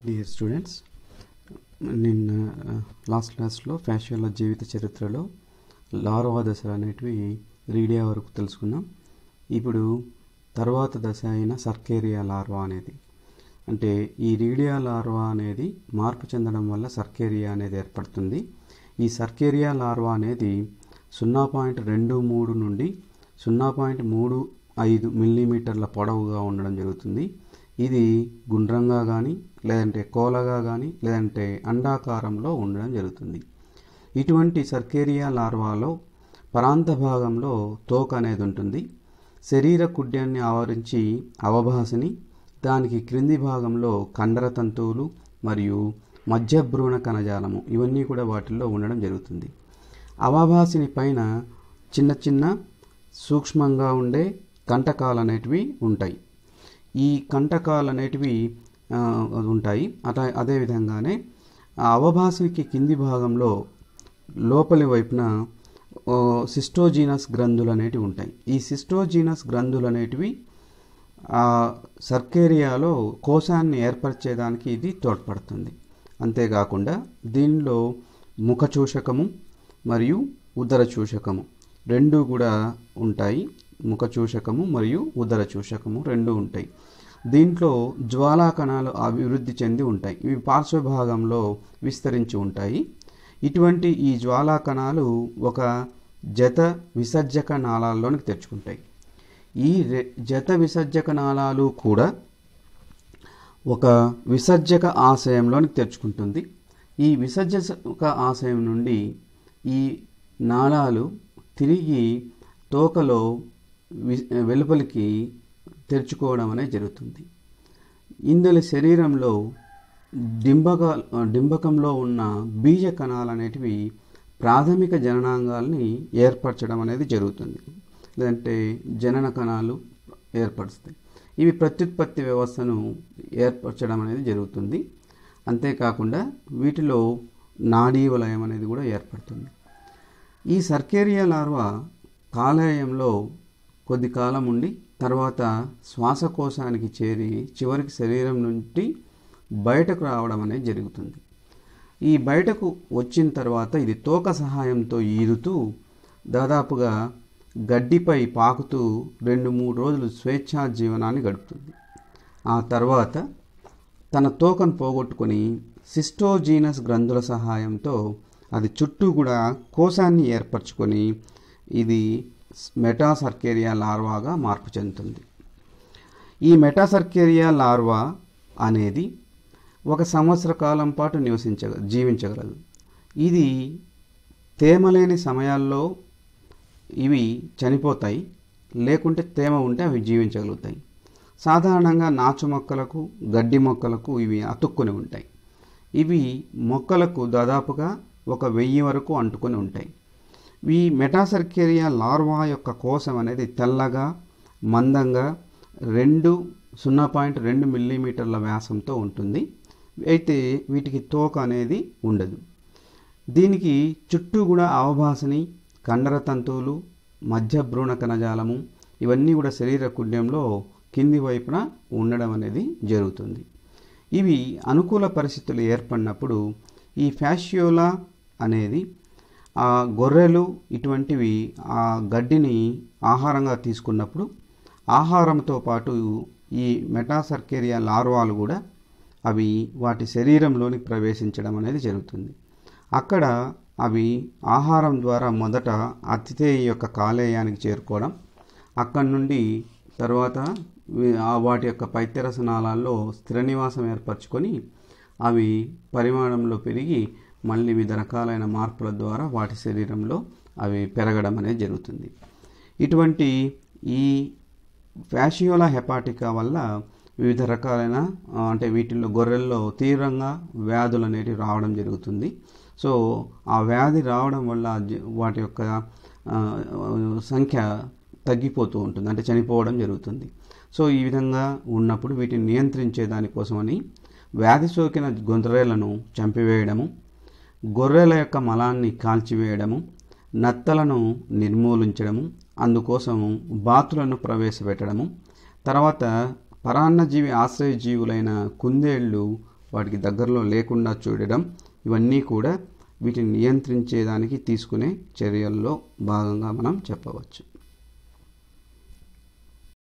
Dear students, నిన్న last క్లాస్లో ఫ్యాషియోలా జీవిత చరిత్రలో లార్వా దశలు అనేటివి రీడియా వరకు తెలుసుకున్నాం. ఇప్పుడు తర్వాత దశ అయిన సర్కేరియా లార్వా అనేది, అంటే ఈ రీడియా లార్వా అనేది మార్పు చెందడం వల్ల సర్కేరియా అనేది ఏర్పడుతుంది. ఈ సర్కేరియా లార్వా అనేది 0.23 నుండి 0.35 మిల్లీమీటర్ల పొడవుగా ఉండడం జరుగుతుంది. ఇది గుండ్రంగా కానీ లేదంటే కోలగా కానీ లేదంటే అండాకారంలో ఉండడం జరుగుతుంది. ఇటువంటి సర్కేరియా లార్వాలో పరాంత భాగంలో తోక అనేది ఉంటుంది. శరీర కుడ్యాన్ని ఆవరించి అవభాసిని, దానికి క్రింది భాగంలో కండర తంతువులు మరియు మధ్యభ్రూణ కణజాలము ఇవన్నీ కూడా వాటిల్లో ఉండడం జరుగుతుంది. అవభాసిని పైన చిన్న చిన్న సూక్ష్మంగా ఉండే కంటకాలు అనేటివి ఉంటాయి. ఈ కంటకాలు అనేటివి ఉంటాయి. అదేవిధంగానే అవభాసినికి కింది భాగంలో లోపలి వైపున సిస్టోజీనస్ గ్రంథులు అనేటివి ఉంటాయి. ఈ సిస్టోజీనస్ గ్రంథులు అనేటివి సర్కేరియాలో కోశాన్ని ఏర్పరిచేదానికి ఇది తోడ్పడుతుంది. అంతేకాకుండా దీనిలో ముఖచూషకము మరియు ఉదర చూషకము రెండు కూడా ఉంటాయి. ముఖచూషకము మరియు ఉదర చూషకము రెండు ఉంటాయి. దీంట్లో జ్వాలా కణాలు అభివృద్ధి చెంది ఉంటాయి. ఇవి పార్శ్వభాగంలో విస్తరించి ఉంటాయి. ఇటువంటి ఈ జ్వాలా కణాలు ఒక జత విసర్జక నాళాల్లోనికి తెరుచుకుంటాయి. ఈ జత విసర్జక నాళాలు కూడా ఒక విసర్జక ఆశయంలోనికి తెరుచుకుంటుంది. ఈ విసర్జక ఆశయం నుండి ఈ నాళాలు తిరిగి తోకలో వెలుపలికి తెరుచుకోవడం అనేది జరుగుతుంది. ఇందులో శరీరంలో డింబకంలో ఉన్న బీజ కణాలు అనేటివి ప్రాథమిక జననాంగాల్ని ఏర్పరచడం అనేది జరుగుతుంది, లేదంటే జనన కణాలు ఏర్పరుస్తాయి. ఇవి ప్రత్యుత్పత్తి వ్యవస్థను ఏర్పరచడం అనేది జరుగుతుంది. అంతేకాకుండా వీటిలో నాడీ వలయం అనేది కూడా ఏర్పడుతుంది. ఈ సర్కేరియా లార్వా కాలేయంలో కొద్ది కాలం ఉండి తర్వాత శ్వాసకోశానికి చేరి చివరికి శరీరం నుండి బయటకు రావడం అనేది జరుగుతుంది. ఈ బయటకు వచ్చిన తర్వాత ఇది తోక సహాయంతో ఈదుతూ దాదాపుగా గడ్డిపై పాకుతూ 2-3 రోజులు స్వేచ్ఛా జీవనాన్ని గడుపుతుంది. ఆ తర్వాత తన తోకను పోగొట్టుకొని సిస్టోజీనస్ గ్రంథుల సహాయంతో అది చుట్టూ కూడా కోశాన్ని ఏర్పరచుకొని ఇది మెటాసర్కేరియా లార్వాగా మార్పు చెందుతుంది. ఈ మెటాసర్కేరియా లార్వా అనేది 1 సంవత్సర కాలం పాటు జీవించగలదు. ఇది తేమ లేని సమయాల్లో ఇవి చనిపోతాయి, లేకుంటే తేమ ఉంటే అవి జీవించగలుగుతాయి. సాధారణంగా నాచు మొక్కలకు గడ్డి మొక్కలకు ఇవి అతుక్కుని ఉంటాయి. ఇవి మొక్కలకు దాదాపుగా 1000 వరకు అంటుకొని ఉంటాయి. ఈ మెటాసర్కేరియా లార్వా యొక్క కోశం అనేది తెల్లగా మందంగా 0.2 మిల్లీమీటర్ల వ్యాసంతో ఉంటుంది. అయితే వీటికి తోక అనేది ఉండదు. దీనికి చుట్టూ కూడా అవభాసిని, కండర తంతువులు, మధ్యభ్రూణ కణజాలము ఇవన్నీ కూడా శరీర కుడ్యంలో కింది వైపున ఉండడం అనేది జరుగుతుంది. ఇవి అనుకూల పరిస్థితులు ఏర్పడినప్పుడు ఈ ఫ్యాషియోలా అనేది ఆ గొర్రెలు ఇటువంటివి ఆ గడ్డిని ఆహారంగా తీసుకున్నప్పుడు ఆహారంతో పాటు ఈ మెటాసర్కేరియా లార్వాలు కూడా అవి వాటి శరీరంలోనికి ప్రవేశించడం అనేది జరుగుతుంది. అక్కడ అవి ఆహారం ద్వారా మొదట అతిథేయ యొక్క కాలేయానికి చేరుకోవడం, అక్కడి నుండి తర్వాత వాటి యొక్క పైత్యరస నాళాల్లో స్థిర నివాసం ఏర్పరచుకొని అవి పరిమాణంలో పెరిగి మళ్ళీ వివిధ రకాలైన మార్పుల ద్వారా వాటి శరీరంలో అవి పెరగడం అనేది జరుగుతుంది. ఇటువంటి ఈ ఫ్యాషియోలా హెపాటికా వల్ల వివిధ రకాలైన అంటే వీటిల్లో గొర్రెల్లో తీవ్రంగా వ్యాధులు అనేవి రావడం జరుగుతుంది. సో ఆ వ్యాధి రావడం వల్ల వాటి యొక్క సంఖ్య తగ్గిపోతూ ఉంటుంది, అంటే చనిపోవడం జరుగుతుంది. సో ఈ విధంగా ఉన్నప్పుడు వీటిని నియంత్రించే దానికోసమని వ్యాధి సోకిన గొర్రెలను చంపివేయడము, గొర్రెల యొక్క మలాన్ని కాల్చివేయడము, నత్తలను నిర్మూలించడము, అందుకోసం బాతులను ప్రవేశపెట్టడము, తర్వాత పరాన్నజీవి ఆశ్రయజీవులైన కుందేళ్ళు వాటికి దగ్గరలో లేకుండా చూడడం, ఇవన్నీ కూడా వీటిని నియంత్రించేదానికి తీసుకునే చర్యల్లో భాగంగా మనం చెప్పవచ్చు.